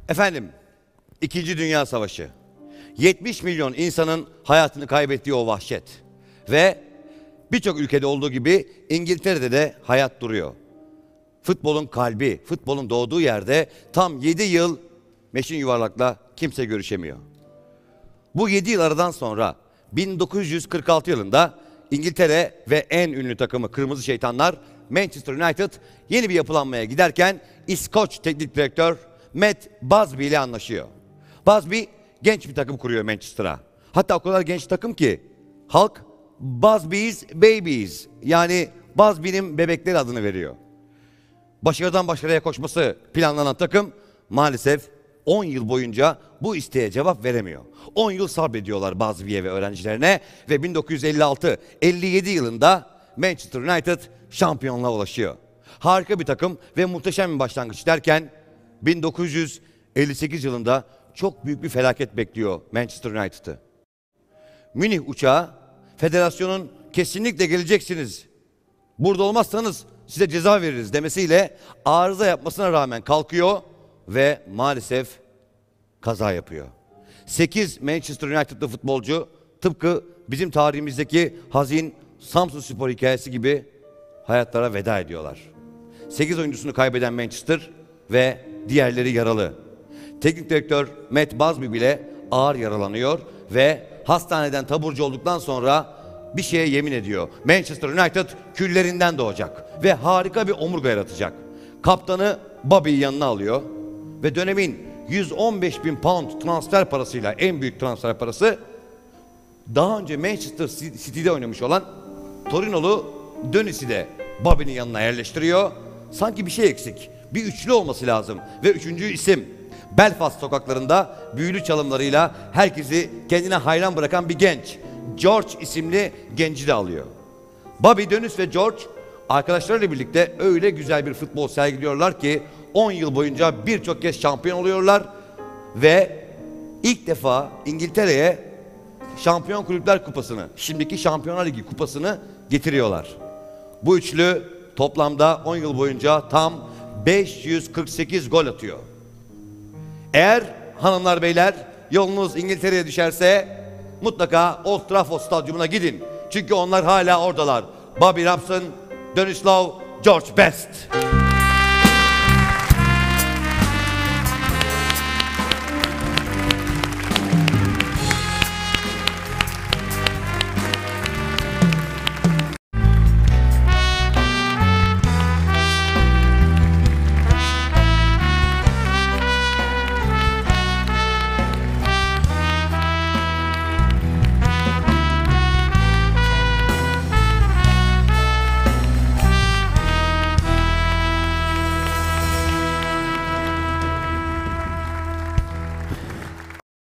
Efendim, İkinci Dünya Savaşı. 70 milyon insanın hayatını kaybettiği o vahşet. Ve birçok ülkede olduğu gibi İngiltere'de de hayat duruyor. Futbolun kalbi, futbolun doğduğu yerde tam 7 yıl meşin yuvarlakla kimse görüşemiyor. Bu 7 yıl aradan sonra 1946 yılında İngiltere ve en ünlü takımı Kırmızı Şeytanlar Manchester United yeni bir yapılanmaya giderken İskoç teknik direktör Matt Busby ile anlaşıyor. Busby genç bir takım kuruyor Manchester'a. Hatta o kadar genç takım ki halk Busby's Babies, yani Busby'nin bebekleri adını veriyor. Başarıdan başarıya koşması planlanan takım maalesef 10 yıl boyunca bu isteğe cevap veremiyor. 10 yıl sabrediyorlar Busby'ye ve öğrencilerine ve 1956-57 yılında Manchester United şampiyonluğa ulaşıyor. Harika bir takım ve muhteşem bir başlangıç derken 1958 yılında çok büyük bir felaket bekliyor Manchester United'ı. Münih uçağı federasyonun kesinlikle geleceksiniz, burada olmazsanız size ceza veririz demesiyle arıza yapmasına rağmen kalkıyor ve maalesef kaza yapıyor. 8 Manchester United'lı futbolcu tıpkı bizim tarihimizdeki hazin Samsunspor hikayesi gibi hayatlara veda ediyorlar. 8 oyuncusunu kaybeden Manchester ve diğerleri yaralı. Teknik direktör Matt Busby bile ağır yaralanıyor ve hastaneden taburcu olduktan sonra bir şeye yemin ediyor. Manchester United küllerinden doğacak ve harika bir omurga yaratacak. Kaptanı Bobby'yi yanına alıyor ve dönemin 115 bin pound transfer parasıyla, en büyük transfer parası, daha önce Manchester City'de oynamış olan Torinolu Dönüs'ü de Bobby'nin yanına yerleştiriyor. Sanki bir şey eksik. Bir üçlü olması lazım. Ve üçüncü isim Belfast sokaklarında büyülü çalımlarıyla herkesi kendine hayran bırakan bir genç. George isimli genci de alıyor. Bobby, Dönüs ve George arkadaşlarıyla birlikte öyle güzel bir futbol sergiliyorlar ki 10 yıl boyunca birçok kez şampiyon oluyorlar ve ilk defa İngiltere'ye Şampiyon Kulüpler Kupası'nı, şimdiki Şampiyonlar Ligi kupasını getiriyorlar. Bu üçlü toplamda 10 yıl boyunca tam 548 gol atıyor. Eğer hanımlar beyler yolunuz İngiltere'ye düşerse mutlaka Old Trafford Stadyumuna gidin. Çünkü onlar hala oradalar. Bobby Robson, Dennis Law, George Best.